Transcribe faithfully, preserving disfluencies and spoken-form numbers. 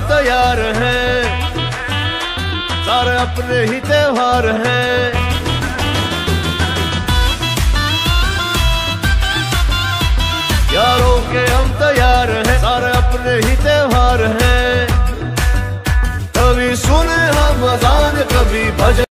तैयार हैं, सारे अपने ही त्योहार हैं। यारों के हम तैयार हैं, सारे अपने ही त्योहार हैं। कभी सुने हम अज़ान, कभी भजन।